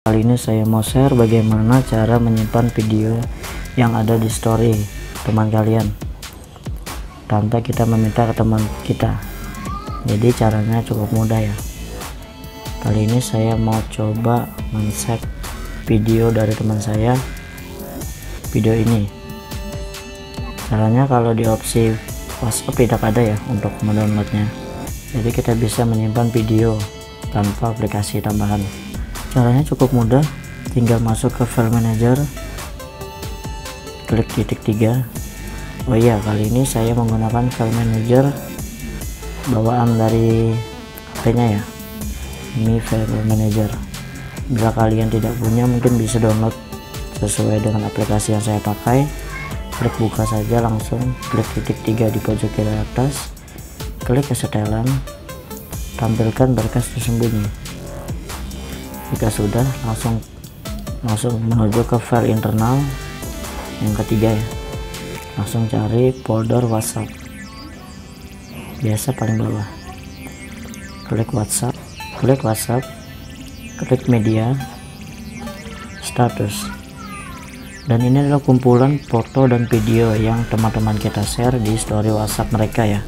Kali ini saya mau share bagaimana cara menyimpan video yang ada di story teman kalian tanpa kita meminta ke teman kita. Jadi caranya cukup mudah ya. Kali ini saya mau coba men-save video dari teman saya, video ini. Caranya kalau di opsi WhatsApp tidak ada ya untuk mendownloadnya, jadi kita bisa menyimpan video tanpa aplikasi tambahan. Caranya cukup mudah, tinggal masuk ke file manager, klik titik 3. Oh iya, kali ini saya menggunakan file manager bawaan dari HP-nya ya, Mi File Manager. Bila kalian tidak punya, mungkin bisa download sesuai dengan aplikasi yang saya pakai. Klik buka saja, langsung klik titik 3 di pojok kiri atas, klik kesetelan, tampilkan berkas tersembunyi. Jika sudah, langsung menuju ke file internal yang ketiga ya. Langsung cari folder WhatsApp, biasa paling bawah. Klik WhatsApp, klik media, status. Dan ini adalah kumpulan foto dan video yang teman-teman kita share di story WhatsApp mereka ya.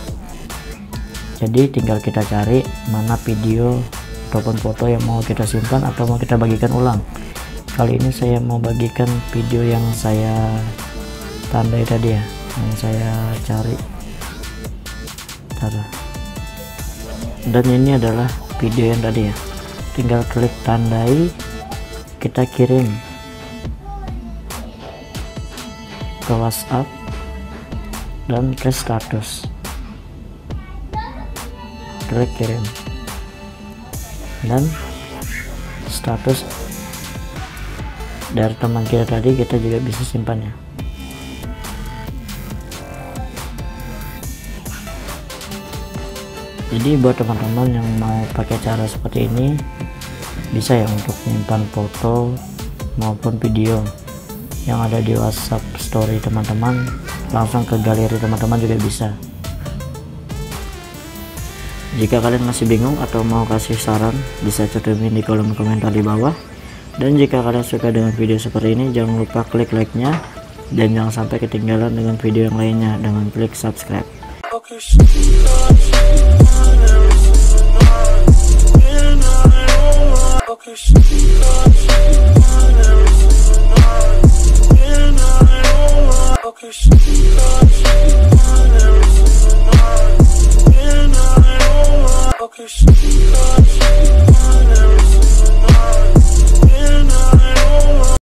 Jadi tinggal kita cari mana video ataupun foto yang mau kita simpan atau mau kita bagikan ulang. Kali ini saya mau bagikan video yang saya tandai tadi ya, yang saya cari. Dan ini adalah video yang tadi ya. Tinggal klik tandai, kita kirim ke WhatsApp dan ke status. Klik kirim. Dan status dari teman kita tadi kita juga bisa simpan ya. Jadi buat teman-teman yang mau pakai cara seperti ini, bisa ya untuk menyimpan foto maupun video yang ada di WhatsApp story teman-teman, langsung ke galeri teman-teman juga bisa. Jika kalian masih bingung atau mau kasih saran, bisa cantumin di kolom komentar di bawah. Dan jika kalian suka dengan video seperti ini, jangan lupa klik like-nya, dan jangan sampai ketinggalan dengan video yang lainnya dengan klik subscribe. Focus.